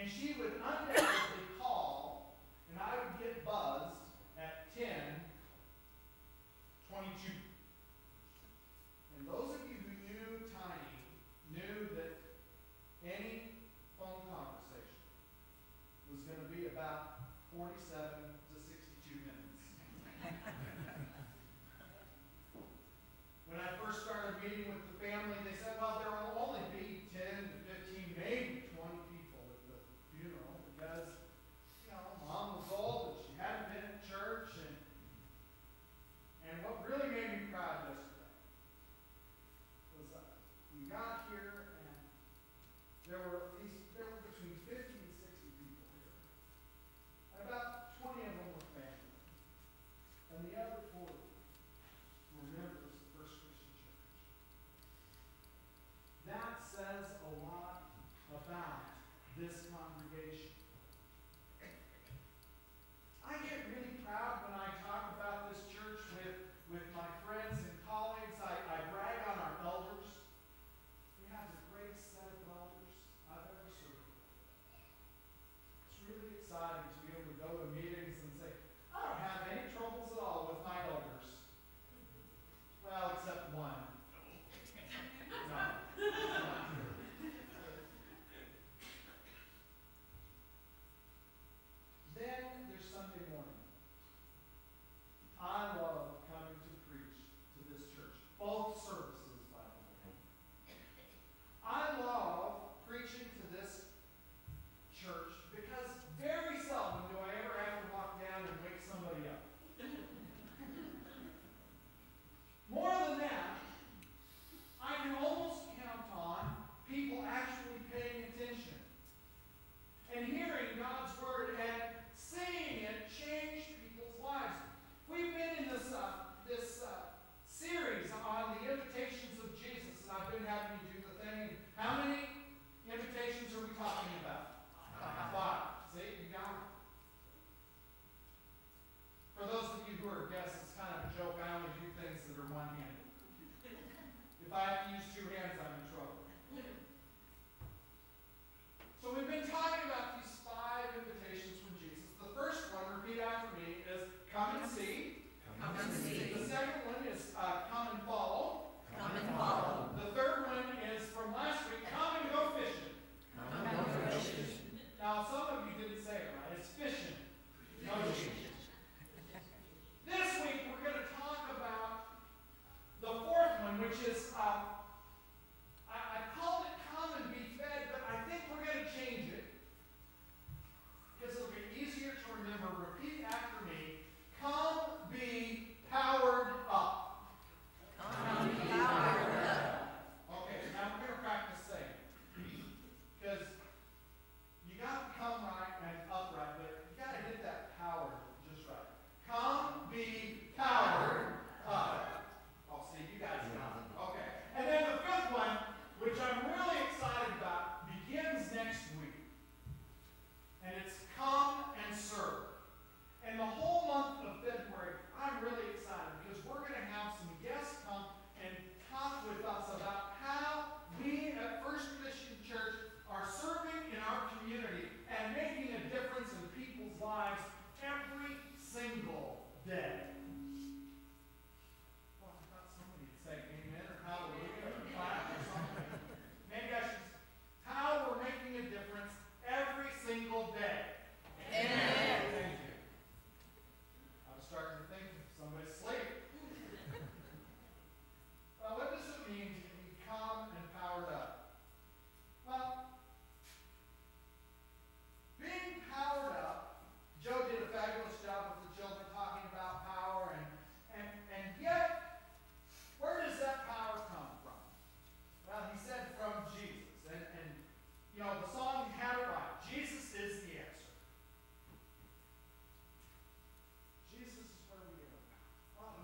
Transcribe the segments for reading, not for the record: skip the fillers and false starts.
And she would undoubtedly call, and I would get buzzed at 10:22. And those of you who knew Tiny knew that any phone conversation was going to be about 47 to 62 minutes. When I first started meeting with the family, they said, well, there will only be 10 to 15, maybe 20 people at the funeral because, Mom was old and she hadn't been at church. And what really made me proud yesterday was we got here and there were between 50 and 60 people here. And about 20 of them were family. And the other 40 were members of First Christian Church. That says a lot about this congregation. I get really proud when I talk about this church with my friends and colleagues. I brag on our elders. We have the greatest set of elders I've ever served. It's really exciting to be able to go to meetings and say, I don't have any troubles at all with my elders. Well, except one. No. Then there's Sunday morning. I love coming to preach to this church. Both services, by the way. I love preaching to this church because very seldom do I ever have to walk down and wake somebody up. More than that, I can almost count on people actually paying attention and hearing God's word and seeing it change people's lives. We've been in this series on the invitations of Jesus, and I've been having you do the thing. How many invitations are we talking about? 5. See, you got it. For those of you who are guests, it's kind of a joke. I only do things that are one-handed. If I have to use 2 hands, I'm in trouble. So we've been talking about these 5 invitations from Jesus. The first one, repeat after me, is come and see. Come and see. The second one is come and follow. Come and follow. The third one is from last week, come and go fishing. Come and go fishing. Now, some of you didn't say it right. It's fishing. No fishing. This week, we're going to talk about the fourth one, which is, I called it come and be fed, but I think we're going to change it because it'll be easier to remember. Repeat after me. Come be powered up. Come be powered up. Okay, now we're going to practice saying because you got to come right and upright, but you got to hit that power just right. Come be powered up. Oh, see, you guys got it. Okay. And then the fifth one, which I'm really excited about, begins next week. And it's come and serve. And the whole month of February, I'm really excited because we're going to have some guests come and talk with us about how we at First Christian Church are serving in our community and making a difference in people's lives every single day. Well, I thought somebody would say amen or hallelujah or clap or something. Maybe I should. How we're making a difference every single day. Amen. Thank you. I was starting to think somebody's asleep. Well, what does it mean to be calm and powered up? Well, being powered up, Joe did a fabulous job with the children talking about power, and yet, where does that power come from? Well, he said from Jesus, and the song had it right. Jesus is the answer. Jesus is where we get our power. Well,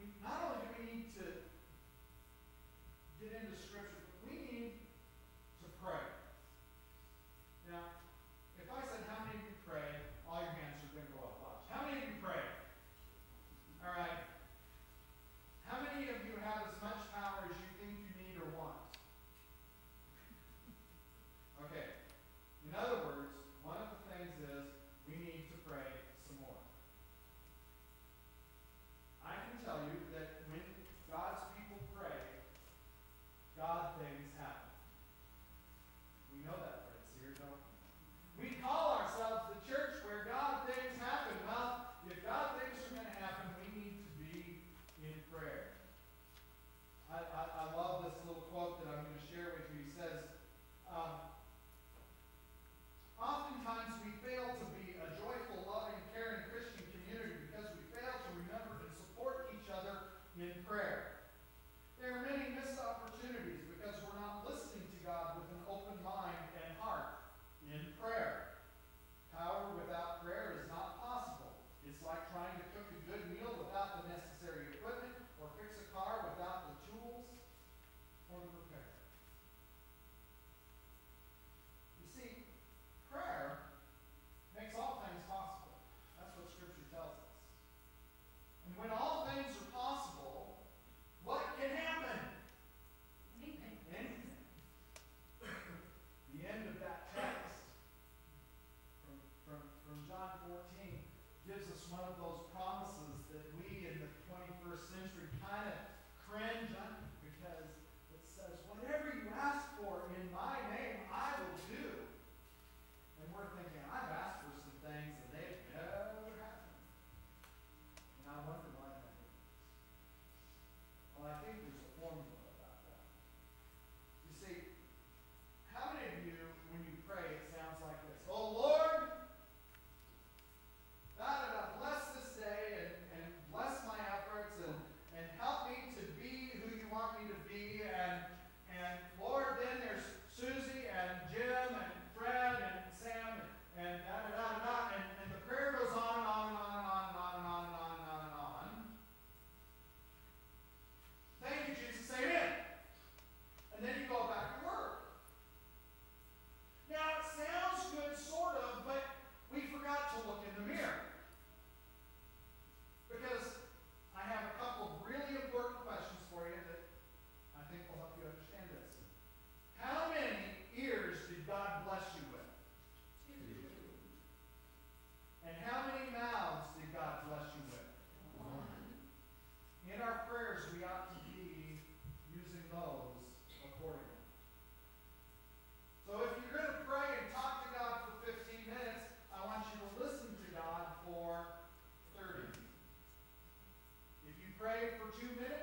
not only do we need to get into Scripture, but we need to pray. Now, if I said, how many of you pray, all your hands are going to go up. Watch. How many of you pray? All right. How many of you have as much power as you think you need or want? Okay. In other words, one of the things is we need to pray some more. I can tell you that when God's people pray, God things happen. We know that phrase here, don't we? We call ourselves the church where God things happen. Well, if God things are going to happen, we need to be in prayer. I love this little quote that I'm going to share with you. He says, oftentimes we fail to be a joyful, loving, caring Christian community because we fail to remember and support each other in prayer. There are many missed opportunities because we're not listening to God with an open mind and heart in prayer. Power without prayer is not possible. It's like trying to cook a good meal without the necessary equipment or fix a car without the tools or the repair. You see, prayer makes all things possible. That's what Scripture tells us. And when all things are possible, what can happen? Anything. Anything. The end of that text from John 14 gives us one of those promises that we in the 21st century kind of cringe under because it says, whatever you ask for in my name, I will do. And we're thinking, I've asked for some things and they've never happened. And I wonder why that is. Well, I think there's a formula about that. You see, how many of you, when you pray, it sounds like this? Oh Lord, bless this day and bless my efforts and help me to be who you want me to be. And Lord, then there's Susie and Jim and Fred and Sam and and the prayer goes on and on and on and on and on and on and on and on and on. Thank you, Jesus. Amen. And then you go back to work. Now, it sounds good, sort of, but we forgot to look in the mirror. Because I have a couple of really important questions for you that I think will help you understand this. How many ears did God bless you with? 2. And how many mouths did God bless you with? 1. In our prayers, we ought to be using those accordingly. So if you're going to pray and talk to God for 15 minutes, I want you to listen to God for 30. If you pray for 2 minutes,